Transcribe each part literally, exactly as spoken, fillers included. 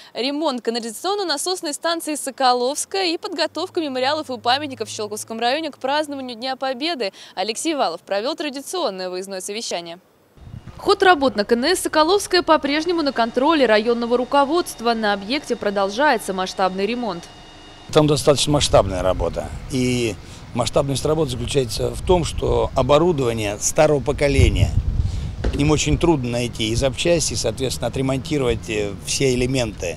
Ремонт канализационно-насосной станции «Соколовская» и подготовка мемориалов и памятников в Щелковском районе к празднованию Дня Победы. Алексей Валов провел традиционное выездное совещание. Ход работ на ка эн эс «Соколовская» по-прежнему на контроле районного руководства. На объекте продолжается масштабный ремонт. Там достаточно масштабная работа. И масштабность работы заключается в том, что оборудование старого поколения, к ним очень трудно найти и запчасти, соответственно, отремонтировать все элементы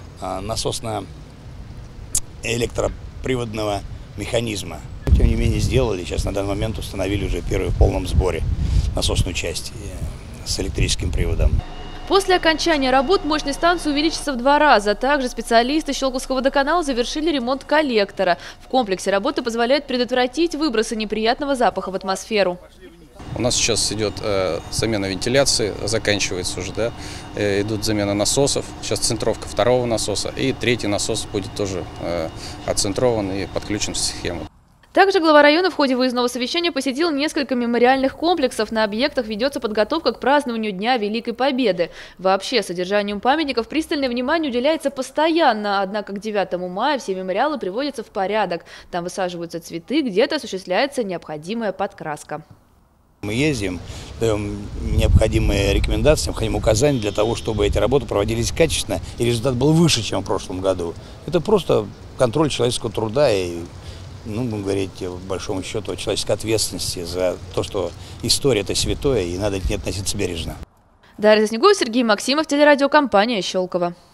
насосно-электроприводного механизма. Тем не менее, сделали, сейчас на данный момент установили уже первую в полном сборе насосную часть с электрическим приводом. После окончания работ мощность станции увеличится в два раза. Также специалисты Щелковского водоканала завершили ремонт коллектора. В комплексе работы позволяют предотвратить выбросы неприятного запаха в атмосферу. У нас сейчас идет э, замена вентиляции, заканчивается уже, да, э, идут замена насосов. Сейчас центровка второго насоса, и третий насос будет тоже э, отцентрован и подключен в схему. Также глава района в ходе выездного совещания посетил несколько мемориальных комплексов. На объектах ведется подготовка к празднованию Дня Великой Победы. Вообще, содержанию памятников пристальное внимание уделяется постоянно. Однако к девятому мая все мемориалы приводятся в порядок. Там высаживаются цветы, где-то осуществляется необходимая подкраска. Мы ездим, даем необходимые рекомендации, необходимые указания для того, чтобы эти работы проводились качественно и результат был выше, чем в прошлом году. Это просто контроль человеческого труда и, ну, будем говорить, по большому счету, человеческой ответственности за то, что история – это святое, и надо к ней относиться бережно. Дарья Снегова, Сергей Максимов, телерадиокомпания «Щелково».